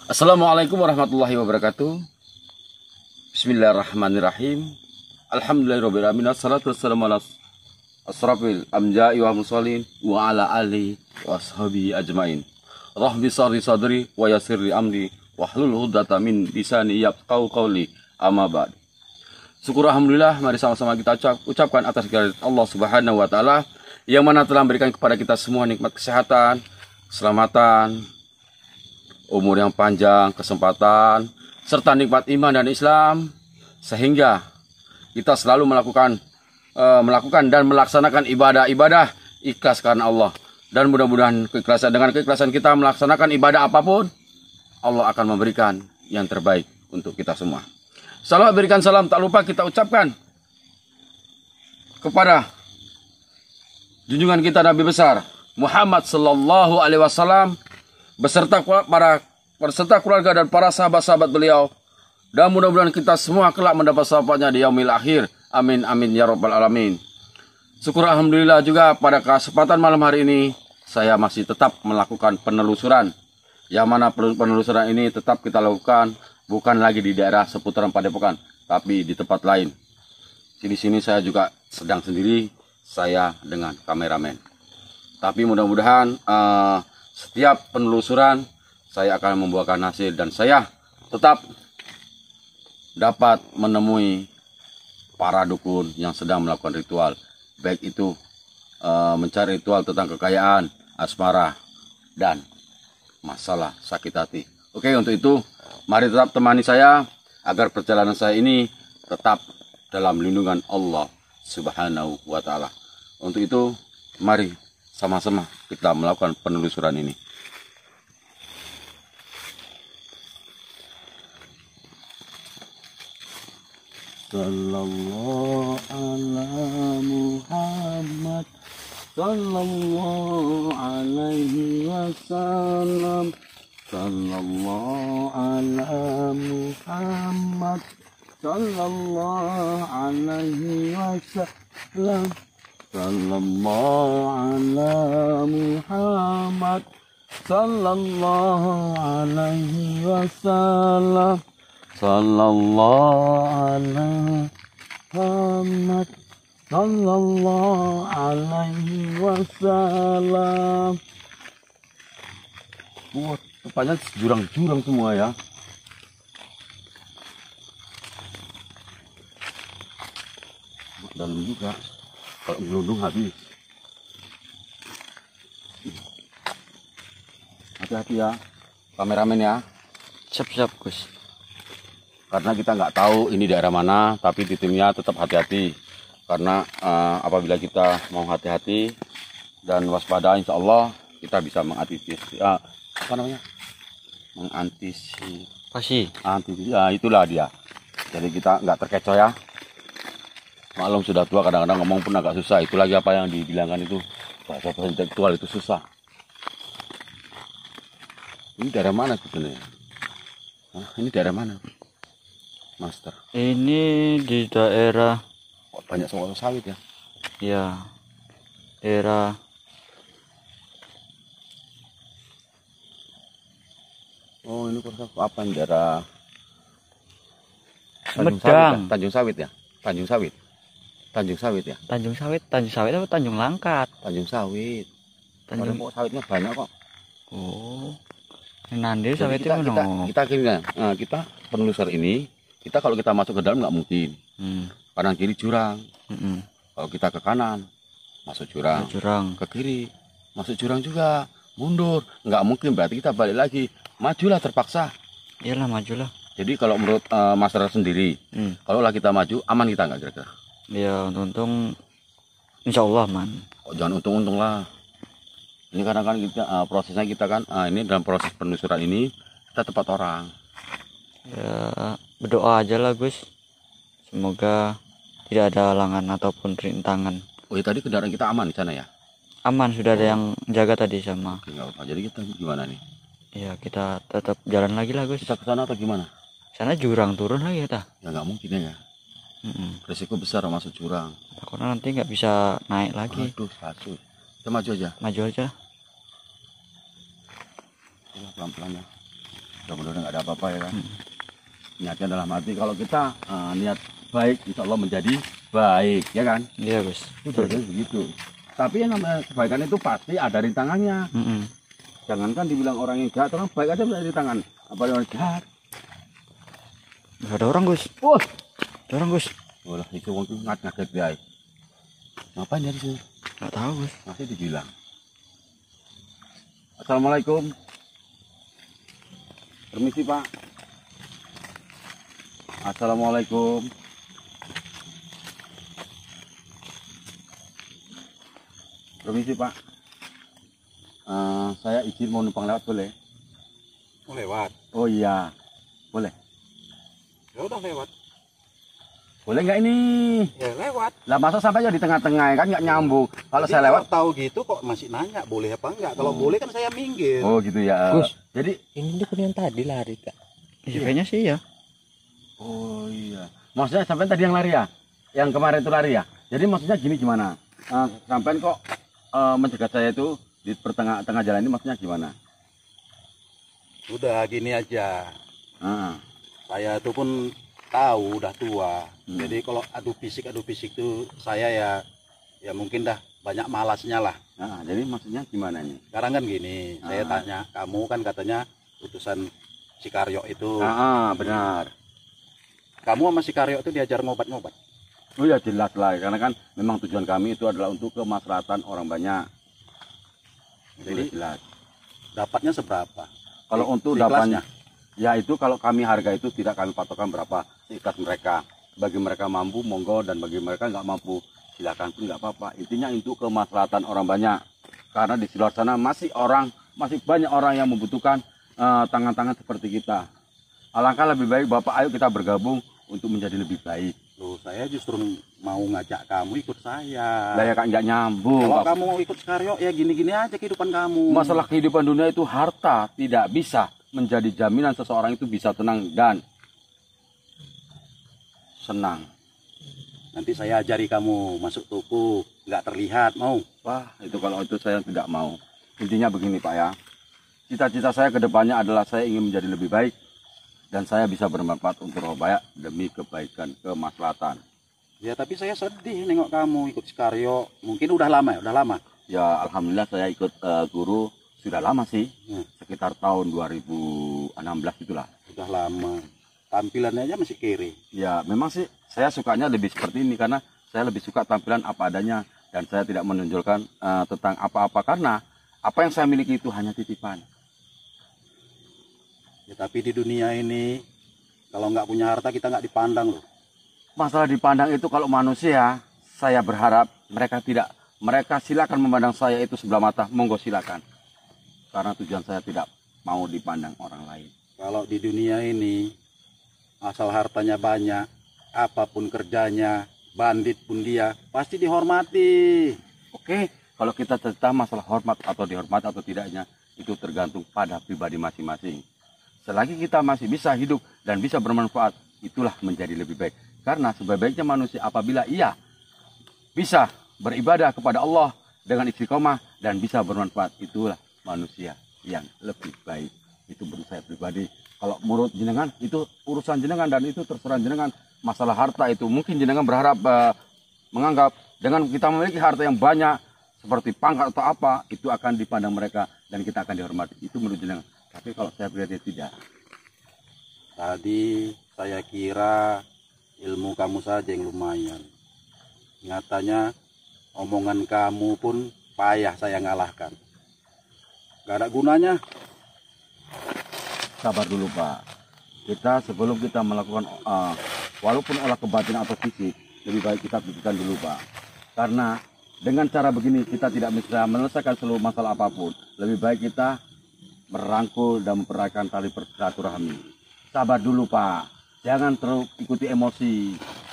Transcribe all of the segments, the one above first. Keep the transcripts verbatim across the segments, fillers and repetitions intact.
Assalamualaikum warahmatullahi wabarakatuh. Bismillahirrahmanirrahim. Alhamdulillahirrahmanirrahim. Assalatu wassalamu ala asrafil amja'i wa musalin wa ala alihi wa ashabihi ajmain. Rahbi sari sadri wa yasirli amri wa hlul hudata min lisani yafqahu qawli amma ba'd. Syukur alhamdulillah, mari sama-sama kita ucap, ucapkan atas kehadirat Allah Subhanahu wa taala yang mana telah memberikan kepada kita semua nikmat kesehatan, keselamatan, umur yang panjang, kesempatan, serta nikmat iman dan Islam, sehingga kita selalu melakukan uh, melakukan dan melaksanakan ibadah-ibadah ikhlas karena Allah. Dan mudah-mudahan keikhlasan dengan keikhlasan kita melaksanakan ibadah apapun, Allah akan memberikan yang terbaik untuk kita semua. Salam berikan salam tak lupa kita ucapkan kepada junjungan kita Nabi besar Muhammad sallallahu alaihi wasallam beserta para peserta keluarga dan para sahabat-sahabat beliau, dan mudah-mudahan kita semua kelak mendapat syafaatnya di yaumil akhir. Amin amin ya rabbal alamin. Syukur alhamdulillah juga pada kesempatan malam hari ini saya masih tetap melakukan penelusuran, yang mana penelusuran ini tetap kita lakukan bukan lagi di daerah seputaran Padepokan, tapi di tempat lain. Di sini saya juga sedang sendiri, saya dengan kameramen. Tapi mudah-mudahan uh, setiap penelusuran saya akan membuahkan hasil, dan saya tetap dapat menemui para dukun yang sedang melakukan ritual, baik itu e, mencari ritual tentang kekayaan, asmara, dan masalah sakit hati. Oke, untuk itu mari tetap temani saya agar perjalanan saya ini tetap dalam lindungan Allah Subhanahu wa taala. Untuk itu mari sama-sama kita melakukan penelusuran ini. Sallallahu ala Muhammad, sallallahu alaihi wasallam, sallallahu ala Muhammad, sallallahu alaihi wasallam. Sallallahu ala Muhammad, sallallahu alaihi wasallam, sallallahu ala Muhammad, sallallahu alaihi wasallam. Wah, tempatnya jurang-jurang semua ya. Dalam juga. Kalau melundung habis. Hati-hati ya, kameramen ya. Siap-siap Gus. Karena kita nggak tahu ini daerah mana, tapi di timnya tetap hati-hati. Karena uh, apabila kita mau hati-hati dan waspada, insya Allah kita bisa mengantisipasi. Uh, apa namanya? Mengantisipasi. Antisipasi. Ya, itulah dia. Jadi kita nggak terkecoh ya. Maklum sudah tua, kadang-kadang ngomong pun agak susah. Itu lagi apa yang dibilangkan itu bahasa-bahasa intelektual itu susah. Ini daerah mana sebenarnya? Hah, ini daerah mana, Master? Ini di daerah oh, banyak sawah sawit ya? Ya, daerah oh ini kurang apa ini daerah Tanjung Medang. Sawit, ya? Tanjung Sawit ya? Tanjung Sawit. Tanjung Sawit ya? Tanjung Sawit, Tanjung Sawit apa Tanjung Langkat? Tanjung Sawit. Tanjung kok sawitnya banyak kok. Oh. Nanti Jadi sawitnya kita, kita, kita akhirnya nah, kita penelusur ini, kita kalau kita masuk ke dalam nggak mungkin. Hmm. Kanan kiri jurang. Hmm. Kalau kita ke kanan masuk jurang. Masuk jurang. Ke kiri masuk jurang juga. Mundur nggak mungkin, berarti kita balik lagi. Majulah terpaksa. Iyalah majulah. Jadi kalau menurut uh, masyarakat sendiri, hmm. kalau lah kita maju aman kita nggak kira-kira? Ya untung-untung insya Allah aman. Oh, jangan untung-untung lah. Ini karena kan kita uh, prosesnya kita kan uh, ini dalam proses penelusuran ini kita tepat orang. Ya berdoa aja lah Gus. Semoga tidak ada halangan ataupun rintangan. Oh ya, tadi kendaraan kita aman di sana ya? Aman, sudah ada yang jaga tadi sama. Oke, nggak apa. Jadi kita gimana nih? Ya kita tetap jalan lagi lah Gus. Kita ke sana atau gimana? Sana jurang turun lagi ya ta? Ya nggak mungkin ya. Mm-mm. Risiko besar masuk jurang. Takutnya nanti nggak bisa naik lagi. Aduh, satu. Kita maju aja. Maju aja. Pelan-pelan ya. Mudah-mudahan nggak ada apa-apa ya kan. Hmm. Niatnya dalam hati kalau kita uh, niat baik, insya Allah menjadi baik, ya kan? Iya Gus. Itu jadi begitu. Tapi yang namanya kebaikan itu pasti ada rintangannya. Mm-mm. Jangankan dibilang orang yang jahat, orang baik aja bisa rintangan. Apalagi orang jahat. Nggak ada orang Gus. Wah, Ada orang Gus. walah itu wong tuh ngat ngaget dia. Ngapain dia di sini? Nggak tahu Gus. Masih dibilang. Assalamualaikum. Permisi Pak. Assalamualaikum. Permisi Pak. Eh, saya izin mau numpang lewat boleh? Oh, lewat. Oh iya, boleh. Ya udah lewat. Boleh nggak ini? Ya lewat. Lah masa sampai di tengah-tengah kan nggak nyambung. Kalau Jadi saya lewat. tahu gitu kok masih nanya boleh apa enggak. Kalau boleh kan saya minggir. Oh gitu ya. Gus. Jadi. Ini bukan yang tadi lari kak. Iya, kayaknya sih ya. Oh iya. Maksudnya sampai tadi yang lari ya? Yang kemarin itu lari ya? Jadi maksudnya gini gimana? Uh, sampai kok uh, mencegat saya itu di pertengah-tengah jalan ini maksudnya gimana? Udah gini aja. Uh. Saya itu pun tahu udah tua. Hmm. Jadi kalau adu fisik adu fisik tuh saya ya ya mungkin dah banyak malasnya lah. Nah, jadi maksudnya gimana nih? Sekarang kan gini, saya Ah. tanya, kamu kan katanya utusan si Karyo itu. Ah, ah, benar. Kamu sama si Karyo itu diajar ngobat-ngobat. Oh ya jelas lah, karena kan memang tujuan kami itu adalah untuk kemaslahatan orang banyak. Itu Jadi udah jelas. dapatnya seberapa? Kalau Di- untuk di dapatnya, ya itu kalau kami harga itu tidak kami patokan berapa ikhlas mereka. Bagi mereka mampu monggo dan bagi mereka nggak mampu silakan pun nggak apa-apa. Intinya untuk kemaslahatan orang banyak. Karena di luar sana masih orang, masih banyak orang yang membutuhkan eh, tangan-tangan seperti kita. Alangkah lebih baik Bapak ayo kita bergabung untuk menjadi lebih baik. Loh, saya justru mau ngajak kamu ikut saya. Lah ya kan nggak nyambung. Kalau kamu mau ikut Karyo ya gini-gini aja kehidupan kamu. Masalah kehidupan dunia itu harta tidak bisa menjadi jaminan seseorang itu bisa tenang dan senang. Nanti saya ajari kamu masuk toko, nggak terlihat, mau? Wah, itu kalau itu saya tidak mau. Intinya begini Pak ya. Cita-cita saya ke depannya adalah saya ingin menjadi lebih baik dan saya bisa bermanfaat untuk orang banyak demi kebaikan, kemaslahatan. Ya tapi saya sedih nengok kamu ikut si Karyo. Mungkin udah lama ya, udah lama. Ya alhamdulillah saya ikut eh, guru sudah lama sih. Hmm. Sekitar tahun dua ribu enam belas itulah. Udah lama. Tampilannya aja masih kiri. Ya memang sih saya sukanya lebih seperti ini karena saya lebih suka tampilan apa adanya dan saya tidak menonjolkan eh, tentang apa-apa karena apa yang saya miliki itu hanya titipan. Ya tapi di dunia ini kalau nggak punya harta kita nggak dipandang loh. Masalah dipandang itu kalau manusia, saya berharap mereka tidak, mereka silakan memandang saya itu sebelah mata, monggo silakan. Karena tujuan saya tidak mau dipandang orang lain. Kalau di dunia ini asal hartanya banyak, apapun kerjanya, bandit pun dia pasti dihormati. Oke, kalau kita cerita masalah hormat atau dihormati atau tidaknya, itu tergantung pada pribadi masing-masing. Selagi kita masih bisa hidup dan bisa bermanfaat, itulah menjadi lebih baik. Karena sebaik-baiknya manusia apabila ia bisa beribadah kepada Allah dengan istiqomah dan bisa bermanfaat, itulah manusia yang lebih baik. Itu menurut saya pribadi. Kalau menurut jenengan itu urusan jenengan dan itu terserah jenengan. Masalah harta itu mungkin jenengan berharap uh, menganggap dengan kita memiliki harta yang banyak seperti pangkat atau apa, itu akan dipandang mereka dan kita akan dihormati. Itu menurut jenengan. Tapi kalau saya pribadi tidak. Tadi saya kira ilmu kamu saja yang lumayan. Nyatanya omongan kamu pun payah saya ngalahkan. Gak ada gunanya. Sabar dulu Pak. Kita sebelum kita melakukan uh, walaupun olah kebatinan atau fisik, lebih baik kita pikirkan dulu Pak. Karena dengan cara begini kita tidak bisa menyelesaikan seluruh masalah apapun. Lebih baik kita merangkul dan mempereratkan tali silaturahmi. Sabar dulu Pak. Jangan terus ikuti emosi.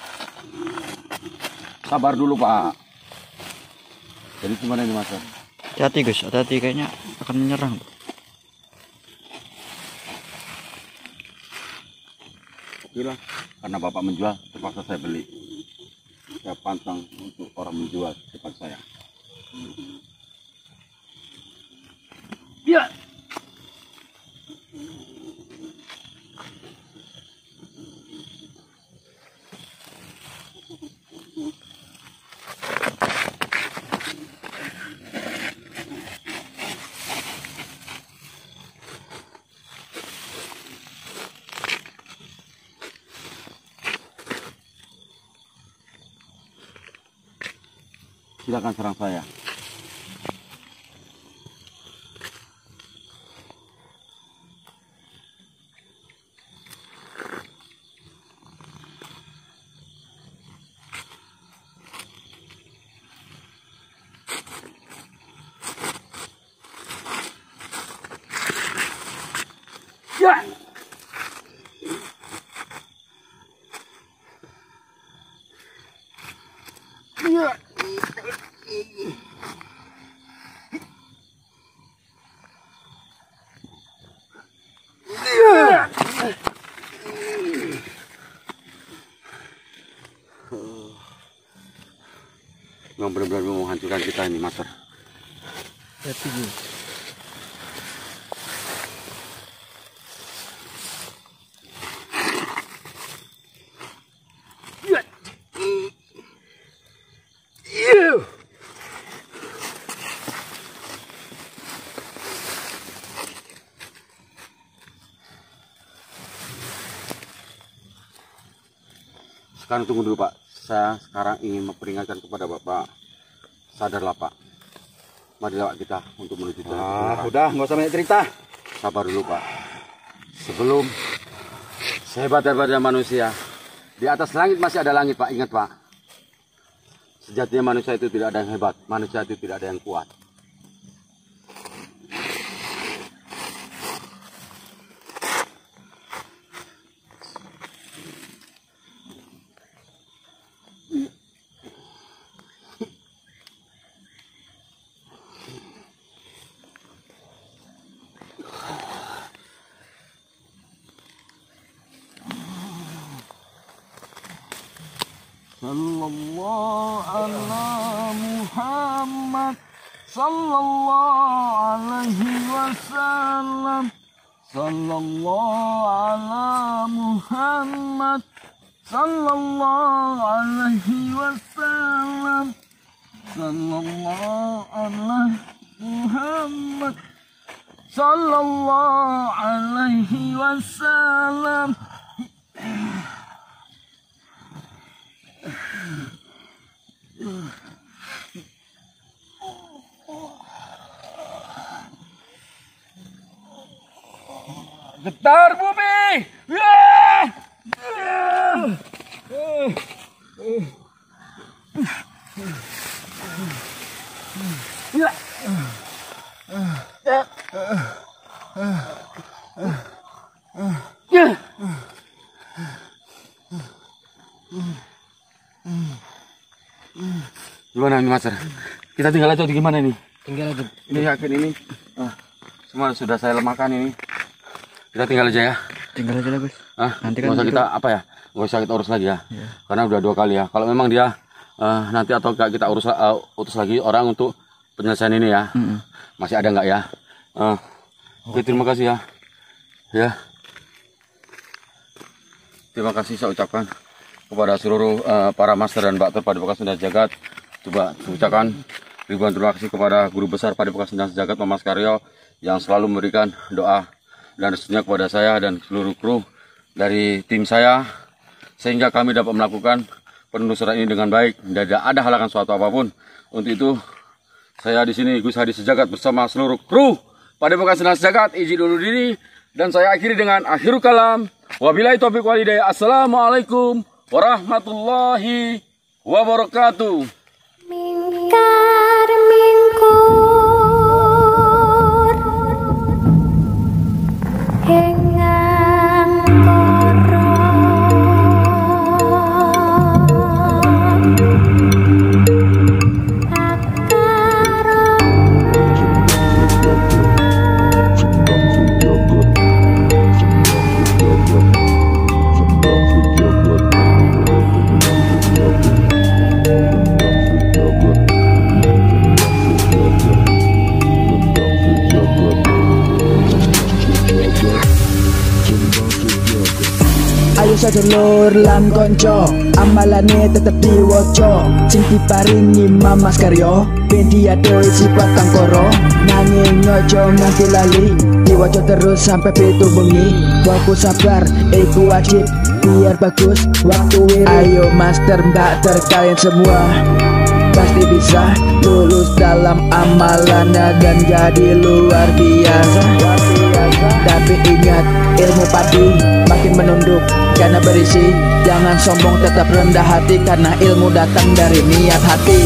Sabar dulu Pak. Jadi gimana ini Mas? Hati-hati Gus, hati-hati kayaknya akan menyerang. Oke lah, karena Bapak menjual, terpaksa saya beli. Saya pantang untuk orang menjual cepat saya. Ya. silakan serang saya. Ya. Ya. Memang benar-benar mau menghancurkan kita ini, Master. Sekarang tunggu dulu, Pak. Saya sekarang ingin memperingatkan kepada Bapak. Sadarlah, Pak. Marilah kita untuk menuju jalan. Ah, udah, nggak usah banyak cerita. Sabar dulu, Pak. Sebelum sehebat-hebatnya manusia, di atas langit masih ada langit, Pak. Ingat, Pak. Sejatinya manusia itu tidak ada yang hebat. Manusia itu tidak ada yang kuat. Sallallahu ala Muhammad sallallahu alaihi wasallam. Sallallahu ala Muhammad sallallahu alaihi wasallam. Sallallahu ala Muhammad sallallahu alaihi wasallam. Getar bumi. Ya. Ya. Ya. Gimana ini, Mas? Kita tinggal aja di gimana ini? Tinggal aja. Ini yakin ini? Ah, semua sudah saya lemahkan ini. Kita tinggal aja ya. Tinggal aja lah, Gus. Ah, Nanti nggak kan usah gitu. kita apa ya? Nggak usah kita urus lagi ya. Iya. Karena udah dua kali ya. Kalau memang dia uh, nanti atau nggak kita urus uh, utus lagi orang untuk penyelesaian ini ya. Mm-mm. Masih ada nggak ya? Uh, Oke, terima kasih ya. Ya. Terima kasih saya ucapkan kepada seluruh uh, para master dan bakter Padepokan Sunda Jagat. Coba ucapkan ribuan terima kasih kepada guru besar Padepokan Sunda Jagat Mas Karyo yang selalu memberikan doa dan restunya kepada saya dan seluruh kru dari tim saya sehingga kami dapat melakukan penelusuran ini dengan baik. Tidak ada halangan suatu apapun. Untuk itu saya di sini Gus Hadi Sejagat bersama seluruh kru Padepokan Sunda Jagat izin dulu diri dan saya akhiri dengan akhirul kalam. Wabillahi taufiq wal hidayah. Assalamualaikum warahmatullahi wabarakatuh. Mingkar mingkur hengang Ayo sedulur lan konco, amalane tetep diwoco. Sing diparingi Mas Karyo, ben diadoh sifat kang koro. Nanging nyojo nganti lali, diwoco terus sampai pitu bengi. Waku sabar, iku wajib, biar bagus waktu wiri. Ayo master mbak ter kalian semua, pasti bisa lulus dalam amalannya dan jadi luar biasa. Tapi ingat, ilmu padi makin menunduk karena berisi. Jangan sombong, tetap rendah hati karena ilmu datang dari niat hati.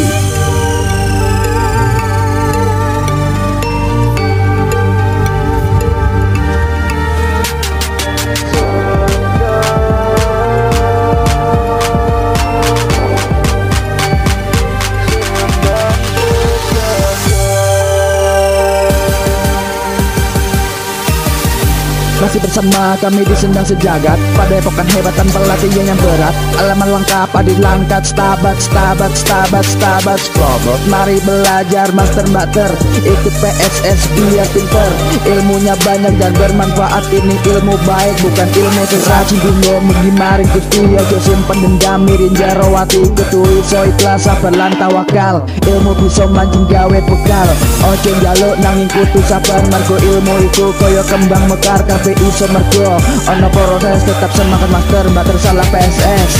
Masih bersama kami di Sendang Sejagat, pada epokan hebat tanpa latihan yang berat. Alaman lengkap adi langkat, stabat, stabat, stabat, stabat, strobot. Mari belajar master master, ikut P S S biar pinter. Ilmunya banyak dan bermanfaat, ini ilmu baik bukan ilmu sesat. Cinggungo mengimaring kusti ojo simpen dendam mirin jarawati ketui so ikhlas sabar lan tawakal. Ilmu bisa mancing gawe bekal, ojo njaluk nanging kudu sabar margo ilmu iku koyo kembang mekar. Kabeh iso mergo ono proses, tetap semangat master mbak tersalah P S S.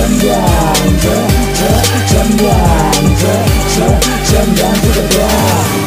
Sendang